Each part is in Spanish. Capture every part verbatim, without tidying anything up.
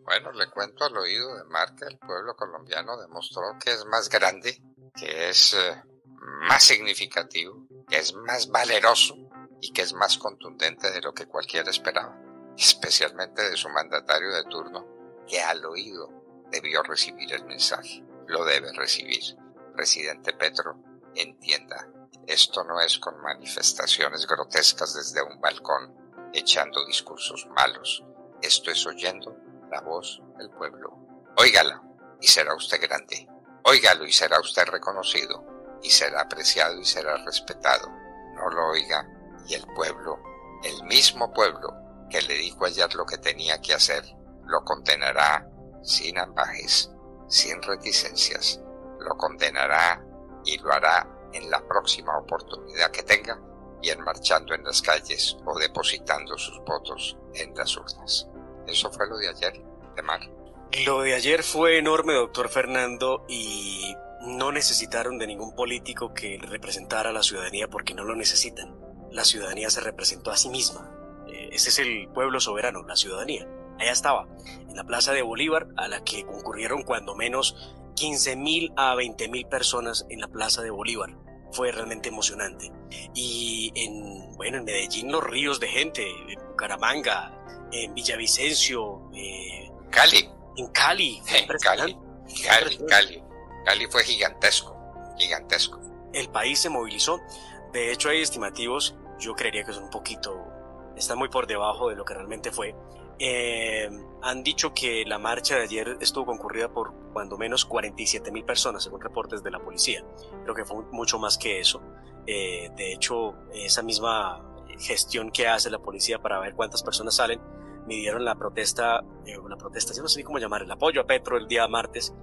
Bueno, le cuento al oído de Mar que el pueblo colombiano demostró que es más grande, que es eh, más significativo, que es más valeroso y que es más contundente de lo que cualquiera esperaba, especialmente de su mandatario de turno, que al oído debió recibir el mensaje. Lo debe recibir. Presidente Petro, entienda, esto no es con manifestaciones grotescas desde un balcón, echando discursos malos. Esto es oyendo la voz del pueblo. Óigala y será usted grande. Óigalo y será usted reconocido, y será apreciado y será respetado. No lo oiga y el pueblo, el mismo pueblo que le dijo ayer lo que tenía que hacer, lo condenará sin ambajes, sin reticencias. Lo condenará y lo hará en la próxima oportunidad que tenga, bien marchando en las calles o depositando sus votos en las urnas. Eso fue lo de ayer, de Mar. Lo de ayer fue enorme, doctor Fernando, y no necesitaron de ningún político que representara a la ciudadanía porque no lo necesitan. La ciudadanía se representó a sí misma. Eh, ese es el pueblo soberano, la ciudadanía. Allá estaba, en la Plaza de Bolívar, a la que concurrieron cuando menos quince mil a veinte mil personas en la Plaza de Bolívar. Fue realmente emocionante. Y en, bueno, en Medellín los ríos de gente, en Bucaramanga, en Villavicencio, eh, Cali. En Cali. En Cali. Cali, Cali. Cali fue gigantesco, gigantesco. El país se movilizó. De hecho, hay estimativos, yo creería que son un poquito, están muy por debajo de lo que realmente fue. Eh, han dicho que la marcha de ayer estuvo concurrida por cuando menos cuarenta y siete mil personas, según reportes de la policía. Creo que fue mucho más que eso. Eh, de hecho, esa misma gestión que hace la policía para ver cuántas personas salen, midieron la protesta, eh, la protesta, yo no sé ni cómo llamar, el apoyo a Petro el día martes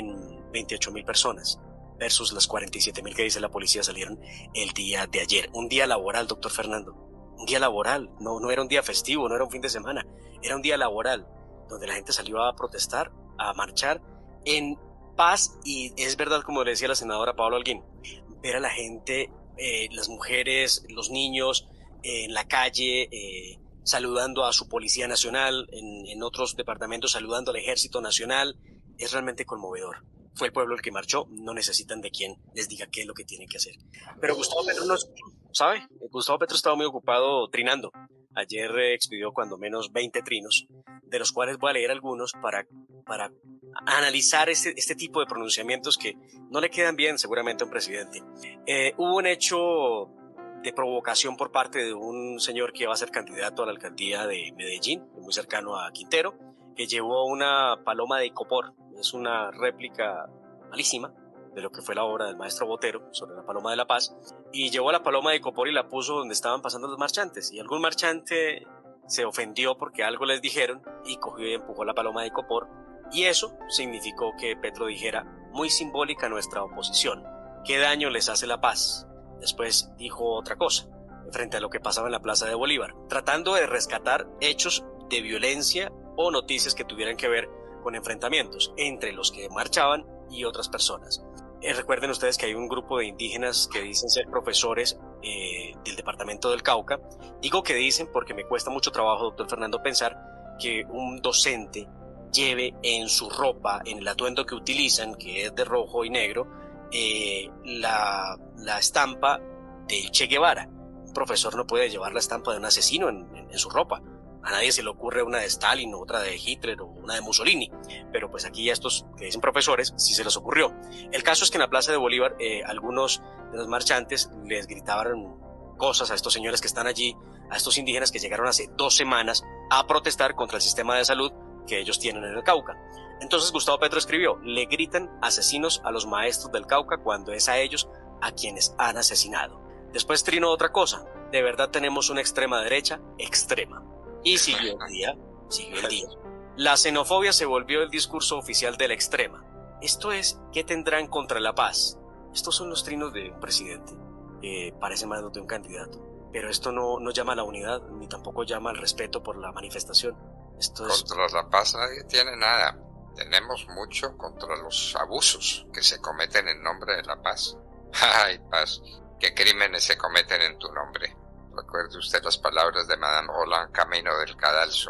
en veintiocho mil personas, versus las cuarenta y siete mil que dice la policía salieron el día de ayer. Un día laboral, doctor Fernando. Un día laboral, no, no era un día festivo, no era un fin de semana, era un día laboral, donde la gente salió a protestar, a marchar en paz, y es verdad, como le decía la senadora Paola Holguín, ver a la gente, eh, las mujeres, los niños, eh, en la calle, eh, saludando a su Policía Nacional, en, en otros departamentos saludando al Ejército Nacional, es realmente conmovedor. Fue el pueblo el que marchó, no necesitan de quien les diga qué es lo que tienen que hacer. Pero Gustavo Petro no sabe, Gustavo Petro estaba muy ocupado trinando. Ayer eh, expidió cuando menos veinte trinos, de los cuales voy a leer algunos para, para analizar este, este tipo de pronunciamientos que no le quedan bien seguramente a un presidente. Eh, hubo un hecho de provocación por parte de un señor que va a ser candidato a la alcaldía de Medellín, muy cercano a Quintero, que llevó una paloma de icopor. Es una réplica malísima de lo que fue la obra del maestro Botero sobre la paloma de la paz, y llevó la paloma de icopor y la puso donde estaban pasando los marchantes, y algún marchante se ofendió porque algo les dijeron y cogió y empujó la paloma de icopor, y eso significó que Petro dijera, muy simbólica nuestra oposición, ¿qué daño les hace la paz? Después dijo otra cosa frente a lo que pasaba en la Plaza de Bolívar, tratando de rescatar hechos de violencia o noticias que tuvieran que ver con enfrentamientos entre los que marchaban y otras personas. Eh, recuerden ustedes que hay un grupo de indígenas que dicen ser profesores eh, del departamento del Cauca. Digo que dicen porque me cuesta mucho trabajo, doctor Fernando, pensar que un docente lleve en su ropa, en el atuendo que utilizan, que es de rojo y negro, eh, la, la estampa del Che Guevara. Un profesor no puede llevar la estampa de un asesino en, en, en su ropa. A nadie se le ocurre una de Stalin, otra de Hitler o una de Mussolini, pero pues aquí a estos que dicen profesores sí se les ocurrió. El caso es que en la Plaza de Bolívar eh, algunos de los marchantes les gritaban cosas a estos señores que están allí, a estos indígenas que llegaron hace dos semanas a protestar contra el sistema de salud que ellos tienen en el Cauca. Entonces Gustavo Petro escribió, le gritan asesinos a los maestros del Cauca cuando es a ellos a quienes han asesinado. Después trinó otra cosa, de verdad tenemos una extrema derecha extrema. Y siguió el día, siguió el día. La xenofobia se volvió el discurso oficial de la extrema. Esto es, ¿qué tendrán contra la paz? Estos son los trinos de un presidente. Eh, parece más de un candidato. Pero esto no, no llama a la unidad, ni tampoco llama al respeto por la manifestación. Esto es... Contra la paz nadie tiene nada. Tenemos mucho contra los abusos que se cometen en nombre de la paz. ¡Ay, paz! ¿Qué crímenes se cometen en tu nombre? Recuerde usted las palabras de Madame Roland Camino del Cadalso.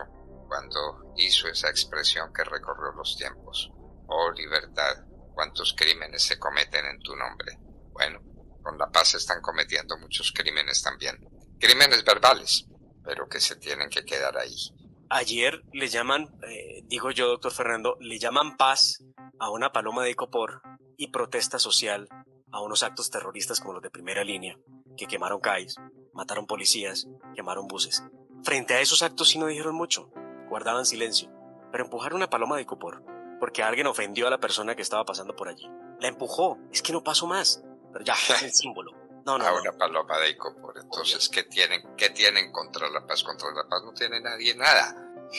cuando hizo esa expresión que recorrió los tiempos. Oh libertad, cuántos crímenes se cometen en tu nombre. Bueno, con la paz se están cometiendo muchos crímenes también. Crímenes verbales, pero que se tienen que quedar ahí. Ayer le llaman, eh, digo yo, doctor Fernando, le llaman paz a una paloma de Icopor y protesta social a unos actos terroristas como los de Primera Línea, que quemaron C A Is, mataron policías, quemaron buses. Frente a esos actos sí no dijeron mucho, guardaban silencio, pero empujaron una paloma de Icopor porque alguien ofendió a la persona que estaba pasando por allí. La empujó, es que no pasó más, pero ya, es el símbolo. No, no, a no. una paloma de Icopor. Entonces, ¿qué tienen, ¿qué tienen contra la paz? Contra la paz no tiene nadie nada.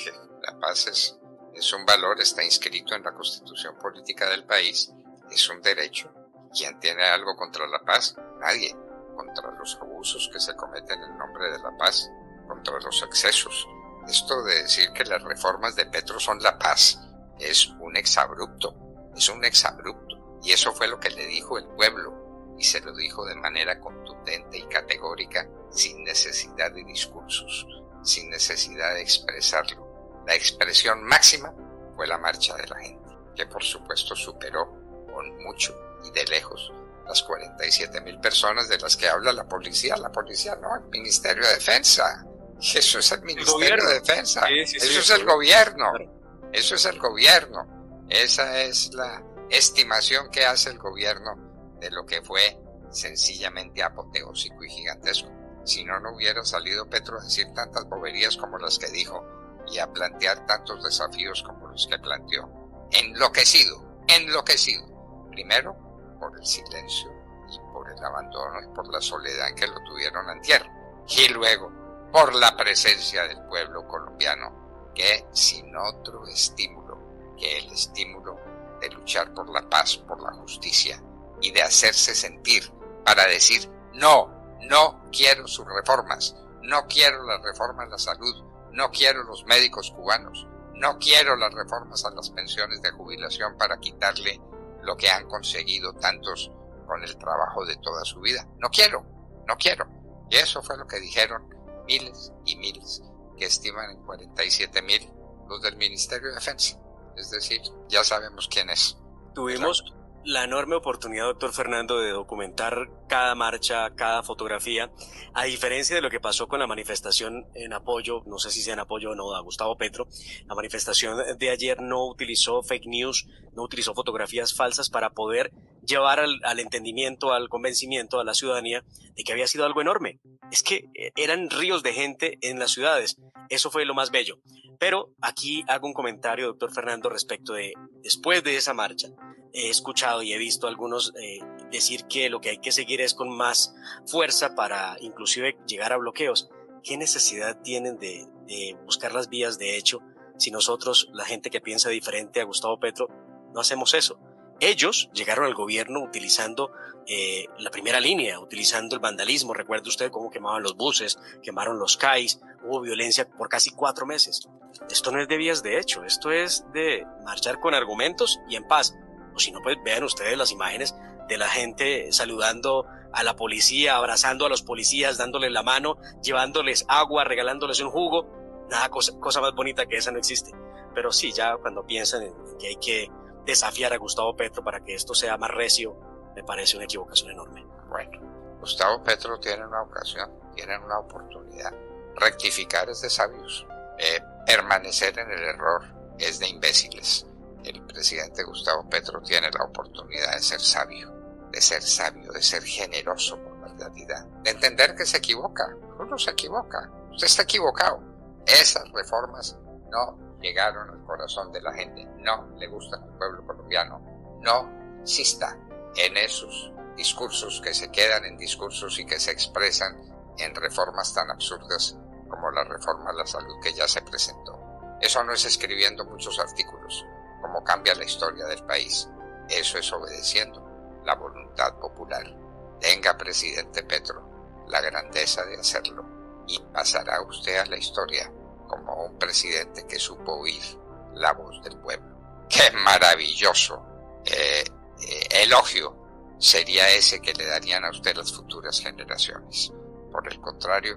La paz es, es un valor, está inscrito en la Constitución Política del país, es un derecho. ¿Quién tiene algo contra la paz? Nadie. Contra los abusos que se cometen en nombre de la paz, contra los excesos. Esto de decir que las reformas de Petro son la paz es un exabrupto, es un exabrupto. Y eso fue lo que le dijo el pueblo, y se lo dijo de manera contundente y categórica, sin necesidad de discursos, sin necesidad de expresarlo. La expresión máxima fue la marcha de la gente, que por supuesto superó con mucho y de lejos las cuarenta y siete mil personas de las que habla la policía. La policía no, el Ministerio de Defensa. Eso es el Ministerio de Defensa. Sí, sí, Eso sí, es sí. el gobierno. Eso es el gobierno. Esa es la estimación que hace el gobierno de lo que fue sencillamente apoteósico y gigantesco. Si no, no hubiera salido Petro a decir tantas boberías como las que dijo y a plantear tantos desafíos como los que planteó. Enloquecido, enloquecido. Primero, por el silencio y por el abandono y por la soledad en que lo tuvieron antier. Y luego, por la presencia del pueblo colombiano, que sin otro estímulo que el estímulo de luchar por la paz, por la justicia y de hacerse sentir para decir no, no quiero sus reformas, no quiero las reformas a la salud, no quiero los médicos cubanos, no quiero las reformas a las pensiones de jubilación para quitarle lo que han conseguido tantos con el trabajo de toda su vida. No quiero, no quiero. Y eso fue lo que dijeron miles y miles, que estiman en cuarenta y siete mil los del Ministerio de Defensa. Es decir, ya sabemos quién es. Tuvimos la enorme oportunidad, doctor Fernando, de documentar cada marcha, cada fotografía, a diferencia de lo que pasó con la manifestación en apoyo, no sé si sea en apoyo o no, a Gustavo Petro. La manifestación de ayer no utilizó fake news, no utilizó fotografías falsas para poder llevar al, al entendimiento, al convencimiento a la ciudadanía de que había sido algo enorme. Es que eran ríos de gente en las ciudades, eso fue lo más bello. Pero aquí hago un comentario, doctor Fernando, respecto de, después de esa marcha, he escuchado y he visto a algunos eh, decir que lo que hay que seguir es con más fuerza para inclusive llegar a bloqueos. ¿Qué necesidad tienen de, de buscar las vías de hecho si nosotros, la gente que piensa diferente a Gustavo Petro, no hacemos eso? Ellos llegaron al gobierno utilizando eh, la primera línea, utilizando el vandalismo. Recuerde usted cómo quemaban los buses, quemaron los C A Is, hubo violencia por casi cuatro meses. Esto no es de vías de hecho, esto es de marchar con argumentos y en paz. O si no, pues vean ustedes las imágenes de la gente saludando a la policía, abrazando a los policías, dándoles la mano, llevándoles agua, regalándoles un jugo. Nada, cosa, cosa más bonita que esa no existe. Pero sí, ya cuando piensan en que hay que desafiar a Gustavo Petro para que esto sea más recio, me parece una equivocación enorme. Bueno, Gustavo Petro tiene una ocasión, tiene una oportunidad. Rectificar es de sabios. Eh, permanecer en el error es de imbéciles. El presidente Gustavo Petro tiene la oportunidad de ser sabio, de ser sabio, de ser generoso con la realidad, de entender que se equivoca. Uno se equivoca, usted está equivocado. Esas reformas no llegaron al corazón de la gente, no le gustan al pueblo colombiano. No insista en esos discursos que se quedan en discursos y que se expresan en reformas tan absurdas como la reforma a la salud que ya se presentó. Eso no es escribiendo muchos artículos, como cambia la historia del país. Eso es obedeciendo la voluntad popular. Tenga, presidente Petro, la grandeza de hacerlo y pasará usted a la historia como un presidente que supo oír la voz del pueblo. ¡Qué maravilloso eh, eh, elogio sería ese que le darían a usted las futuras generaciones! Por el contrario,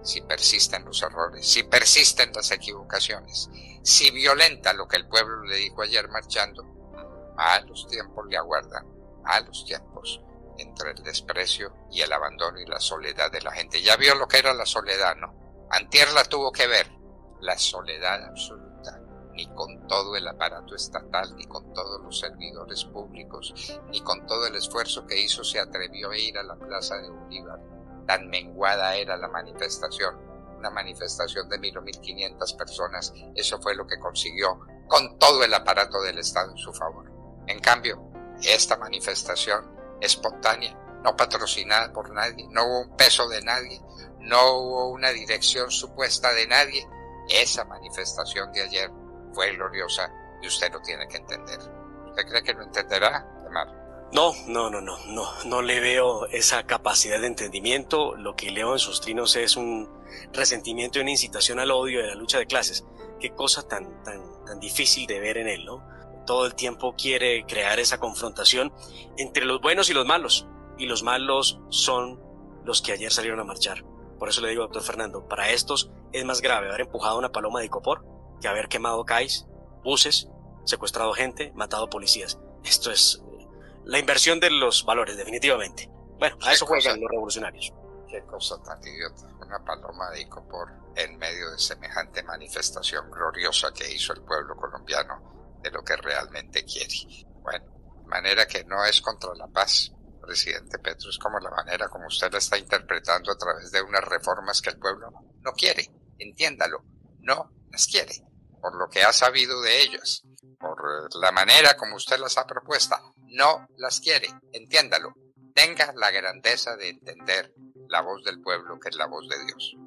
si persisten los errores, si persisten las equivocaciones, si violenta lo que el pueblo le dijo ayer marchando, malos tiempos le aguardan, malos tiempos entre el desprecio y el abandono y la soledad de la gente. Ya vio lo que era la soledad, ¿no? Antier la tuvo que ver, la soledad absoluta, ni con todo el aparato estatal, ni con todos los servidores públicos, ni con todo el esfuerzo que hizo se atrevió a ir a la plaza de Bolívar. Tan menguada era la manifestación, una manifestación de mil o mil quinientas personas, eso fue lo que consiguió con todo el aparato del Estado en su favor. En cambio, esta manifestación espontánea, no patrocinada por nadie, no hubo un peso de nadie, no hubo una dirección supuesta de nadie, esa manifestación de ayer fue gloriosa y usted lo tiene que entender. ¿Usted cree que lo entenderá, Demar? No, no, no, no, no, no le veo esa capacidad de entendimiento. Lo que leo en sus trinos es un resentimiento y una incitación al odio de la lucha de clases. Qué cosa tan, tan, tan difícil de ver en él, ¿no? Todo el tiempo quiere crear esa confrontación entre los buenos y los malos. Y los malos son los que ayer salieron a marchar. Por eso le digo, doctor Fernando, para estos es más grave haber empujado una paloma de Icopor que haber quemado CAIs, buses, secuestrado gente, matado policías. Esto es la inversión de los valores, definitivamente. Bueno, a eso juegan los revolucionarios. Qué cosa tan idiota. Una paloma de Icopor en medio de semejante manifestación gloriosa que hizo el pueblo colombiano de lo que realmente quiere. Bueno, de manera que no es contra la paz, presidente Petro, es como la manera como usted la está interpretando a través de unas reformas que el pueblo no quiere. Entiéndalo, no las quiere, por lo que ha sabido de ellas, por la manera como usted las ha propuesto, no las quiere, entiéndalo. Tenga la grandeza de entender la voz del pueblo, que es la voz de Dios.